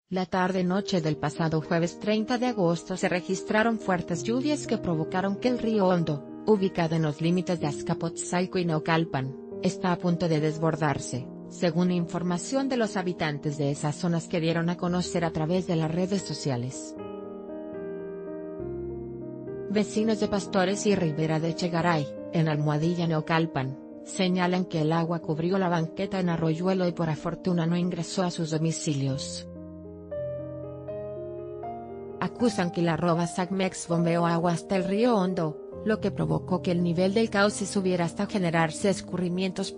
La tarde-noche del pasado jueves 30 de agosto se registraron fuertes lluvias que provocaron que el río Hondo, ubicado en los límites de Azcapotzalco y Naucalpan, está a punto de desbordarse, según información de los habitantes de esas zonas que dieron a conocer a través de las redes sociales. Vecinos de Pastores y Ribera de Echegaray, en Almohadilla Naucalpan, señalan que el agua cubrió la banqueta en Arroyuelo y por fortuna no ingresó a sus domicilios. Acusan que la @Sagmex bombeó agua hasta el río Hondo, lo que provocó que el nivel del cauce subiera hasta generarse escurrimientos.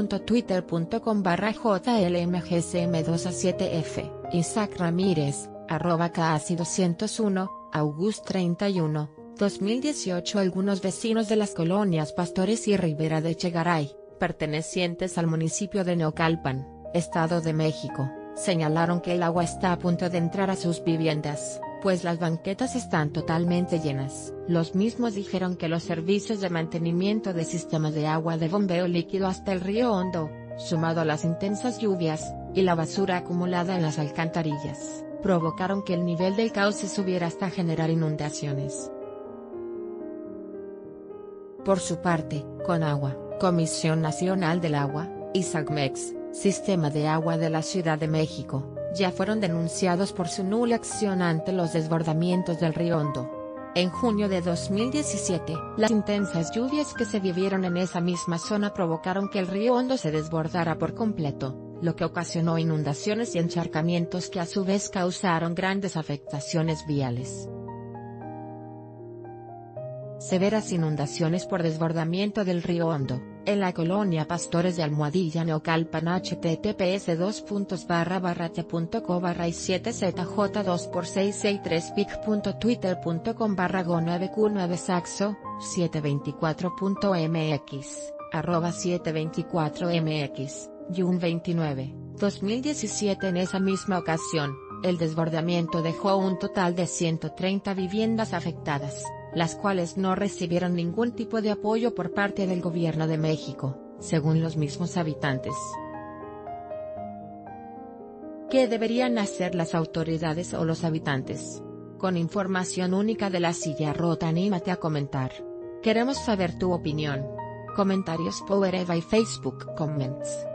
pic.twitter.com/jlmgcm2a7f, Isaac Ramírez, @casi201, August 31, 2018. Algunos vecinos de las colonias Pastores y Ribera de Echegaray, pertenecientes al municipio de Naucalpan, Estado de México, señalaron que el agua está a punto de entrar a sus viviendas, pues las banquetas están totalmente llenas. Los mismos dijeron que los servicios de mantenimiento de sistemas de agua de bombeo líquido hasta el río Hondo, sumado a las intensas lluvias, y la basura acumulada en las alcantarillas, provocaron que el nivel del cauce subiera hasta generar inundaciones. Por su parte, Conagua, Comisión Nacional del Agua, y Sagmex, Sistema de Agua de la Ciudad de México, ya fueron denunciados por su nula acción ante los desbordamientos del río Hondo. En junio de 2017, las intensas lluvias que se vivieron en esa misma zona provocaron que el río Hondo se desbordara por completo, lo que ocasionó inundaciones y encharcamientos que a su vez causaron grandes afectaciones viales. Severas inundaciones por desbordamiento del río Hondo, en la colonia Pastores de Almohadilla Naucalpan. https://t.c/y7zj2x663 pic.twitter.com/go9q9saxo, 724.mx, @724mx, Jun 29, 2017. En esa misma ocasión, el desbordamiento dejó un total de 130 viviendas afectadas, las cuales no recibieron ningún tipo de apoyo por parte del gobierno de México, según los mismos habitantes. ¿Qué deberían hacer las autoridades o los habitantes? Con información única de La Silla Rota, anímate a comentar. Queremos saber tu opinión. Comentarios Power Eva y Facebook Comments.